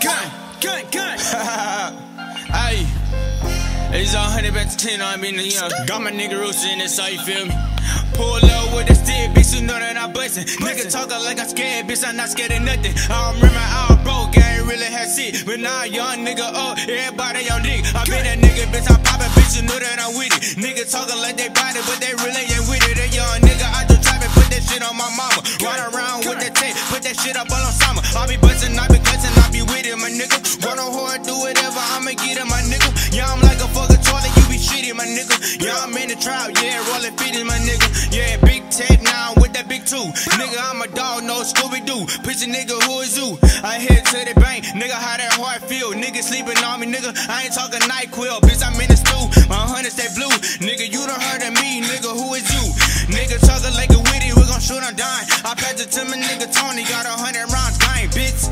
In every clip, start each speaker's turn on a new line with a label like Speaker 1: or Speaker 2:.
Speaker 1: Gun. Ayy. It's all 100 back to 10 on me, got my nigga roots in this, so you feel me? Pull up with the stick, bitch, you know that I'm bustin'. Nigga talkin' like I'm scared, bitch, I'm not scared of nothing. I remember I was broke, I ain't really had shit. But now young nigga up, everybody on dick. I been that nigga, bitch, I'm poppin', bitch, you know that I'm with it. Nigga talkin' like they body, but they really ain't with it. That young nigga, I just trap and put that shit on my mama. Run around with that tape, put that shit up all on summer. I be bustin', I be cuttin', I be with it, my nigga. Run on hard, do whatever, I'ma get it, my nigga. Yeah, I'm like a fucking toilet, you be shitty, my nigga. Yeah, I'm in the trap, yeah, rollin' fitted, my nigga. Yeah, big tech now with that big two. Nigga, I'm a dog, no Scooby-Doo. Pitch a nigga, who is you? I hit to the bank, nigga, how that heart feel? Nigga sleeping on me, nigga, I ain't talking NyQuil. Bitch, I'm in the stew, my hundreds stay blue. Nigga, you done heard of me, nigga, who is you? Nigga, talking like a witty, we gon' shoot on dime. I pass it to my nigga Tony, got 100 rounds, gang, bitch.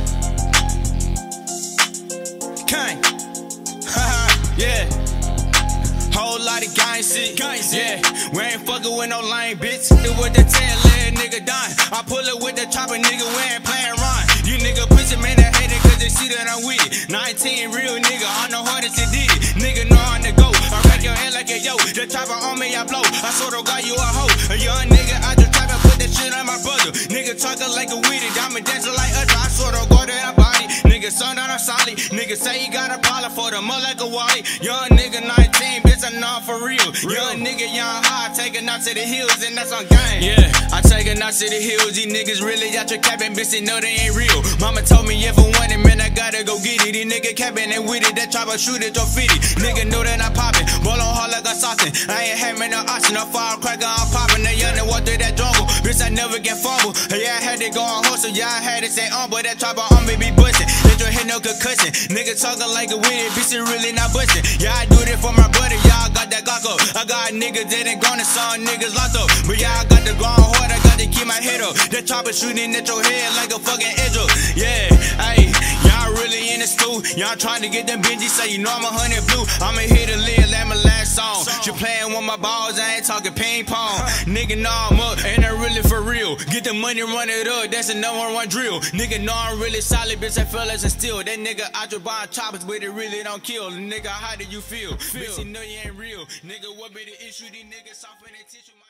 Speaker 1: Gang. Haha, yeah. Whole lot of gang shit, yeah. We ain't fucking with no lame bitch. It was the 10-leg nigga dying. I pull it with the chopper, nigga, we ain't playing rhyme. You nigga pussy man that hate it cause they see that I'm with it. 19 real nigga, I know hardest it did it. Nigga know how to go. I crack your head like a yo. The chopper on me, I blow. I sort of got you a hoe. A young nigga, I just try to put that shit on my brother. Nigga talking like a witty, diamond dancing like us. I sort of go to that body. Nigga, son on a solid. Nigga say he got a dollar for the mud like a wallet. Young nigga 19, bitch, I know for real. Young nigga, young high, taking out to the hills, and that's on game. Yeah, I taking out to the hills. These niggas really out your capping, bitch, they know they ain't real. Mama told me if I want it, man, I gotta go get it. These nigga capping and with it, that chopper shoot it, your fitty. Nigga know that I'm popping, ball on hard like a sausage. I ain't having no option, a firecracker, I'm popping. That young and walk through that jungle, bitch, I never get fumbled. Yeah, I had to go on hustle, yeah, I had to say but that chopper on me be bustin'. Let your head no concussion. Nigga talking like a witty, bitch, it really not bustin'. Yeah, I do it for my brother, y'all got that Glock up. I got niggas that ain't gonna some niggas locked up. But yeah, I got the ground hard, I got to keep my head up. That chopper shooting at your head like a fucking edge up. Yeah, ayy, y'all really in the stew. Y'all trying to get them Benji, say you know I'm 100 blue. I'ma hit a lid like my last song. She playing with my balls, I ain't talking ping pong. Nigga know I'm up, and I'm really for real. Get the money, run it up, that's the #1 drill. Nigga know I'm really solid, bitch, I feel as a steel. That nigga out your buying choppers, but it really don't kill. Nigga, how do you feel? Bitch, you know you ain't real. Nigga, what be the issue? These niggas soft in their tissue.